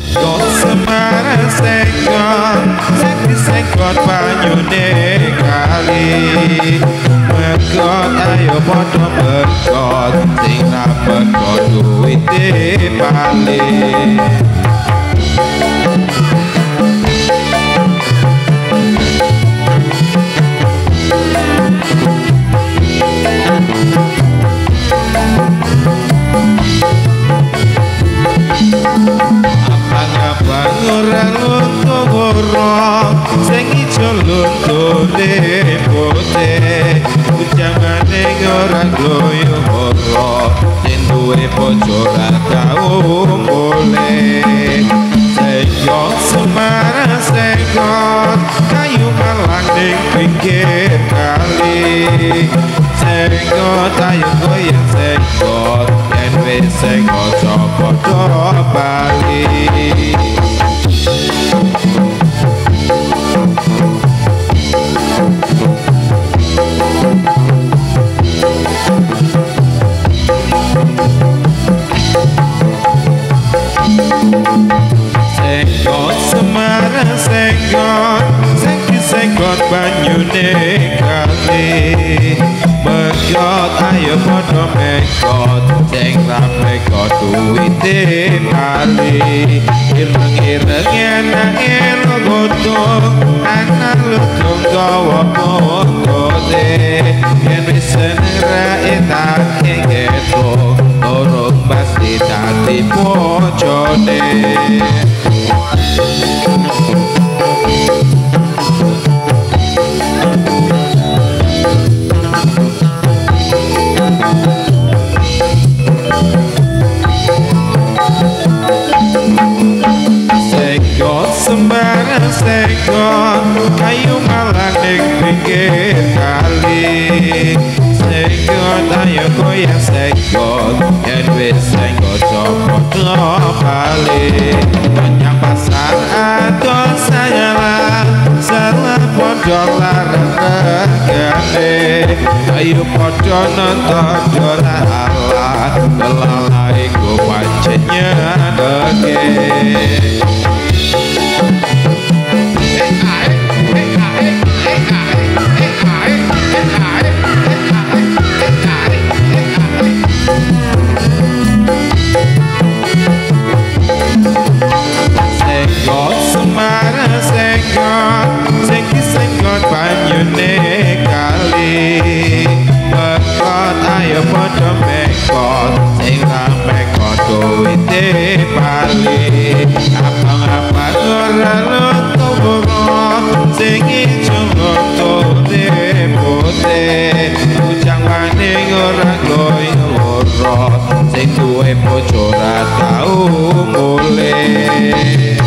Kok semara sengkot Sengki sengkot banyune kali Mekot ayo podo mekot Sing rapekot duwite bali Abang-abang orang luntur sing ijo luntune putih ujangane ora gloyo ora yen duwe bojo ra tau boleh sengkot semara sengkot kayu malang ning pinggir kali sengkot ayo goyang sengkot yen wis sengkot padha bali Sengkot semara sengkot Sengki sengkot banyune kali Mekot ayo podo mekot Seng rapekot duwite bali Ireng-ireng enak elo godong Anak lutung gawa pontote Yen wis nerai tak ngeto Dorong pasti tadi pojone Sengkot sembarang sengkot kayu malang ning pinggir kali Sengkot ayo goyang sengkot yen wis sengkot padha bali Banyak pasar adol sayalah salah padha larang regane ayo padha nonton dolalak dolalak iku pancen nyenengke Sengkot semara sengkot Sengki sengkot banyune kali Mekot ayo podo mekot Sing ramekot duwite bali Abang-abang ora luntur Sing ijo luntune putih Ujang maning ora gloyo ora Sing duwe bojo ra tau mulih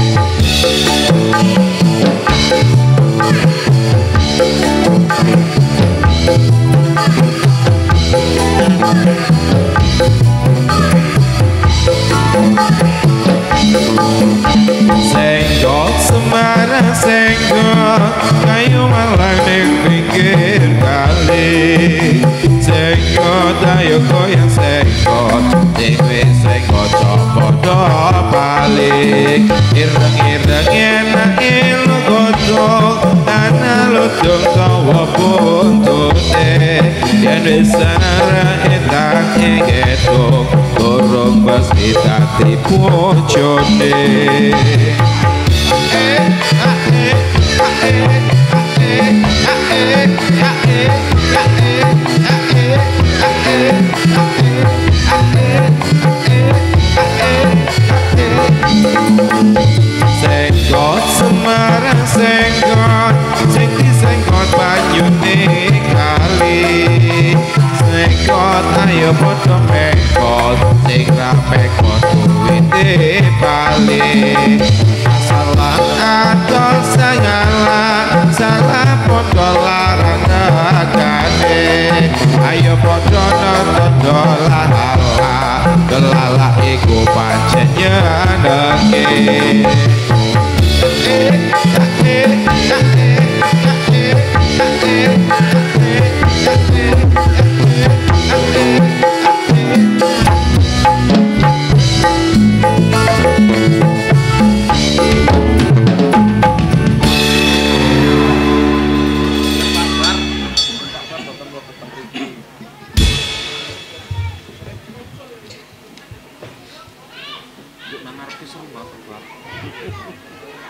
Sengkot semara sengkot kayu malang ning pinggir kali Sengkot ayo goyang sengkot sing wis sengkot padha bali ireng-ireng enak elo godhong ana lutung gawa buntute yen wis arek tak ngetok dorong pasti tadi bojone Sengkot semara sengkot Sengki sengkot banyune kali Sengkot ayo podo mekot Sing rapekot duwite bali Salah adol sangalah Salah podo larang agane Ayo podo nonton dolalak Dolalak iku pancen nyenengke seru banget, Pak.